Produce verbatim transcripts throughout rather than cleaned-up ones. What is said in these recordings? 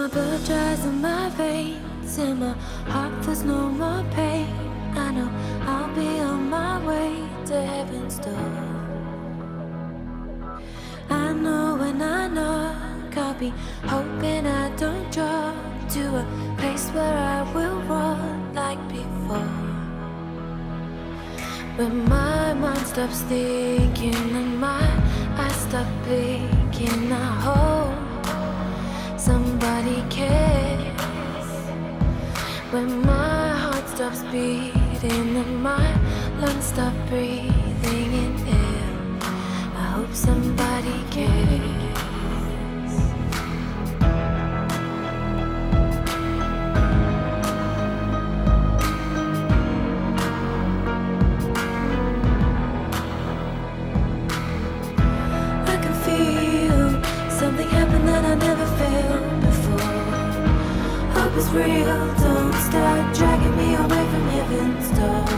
my blood dries in my veins, in my heart there's no more pain. I know I'll be on my way to heaven's door. I know when I knock, I'll be hoping I don't drop to a place where I will run like before. When my mind stops thinking and my eyes stop blinking, I hope somebody cares. When my heart stops beating and my lungs stop breathing in air, I hope somebody cares. I can feel something happen that I never felt before. Hope is real, don't start dragging me away from heaven's door.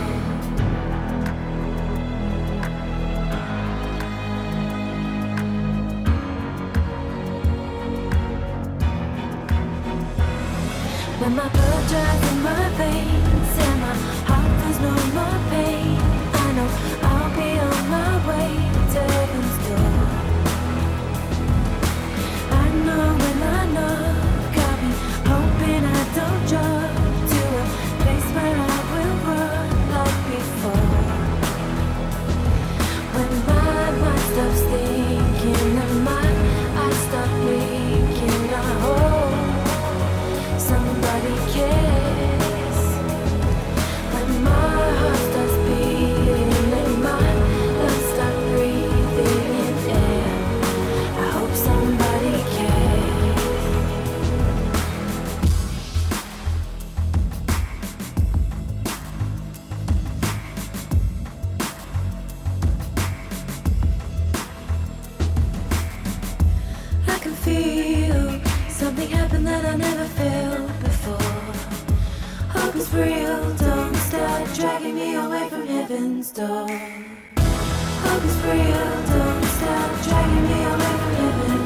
When my blood dries in my veins and my heart there's no more pain, I know I'll be on my way to heaven's door. I know when I knock, I'll be hoping I don't drop to a place where I will run like before. When my mind stops thinking and my eyes stop blinking, I hope somebody cares. When my heart starts beating and my lungs start breathing in air, I hope somebody cares. I can feel something happen that I never felt before. Hope is real, don't start dragging me away from heaven's door. Hope is real, don't start dragging me away from heaven.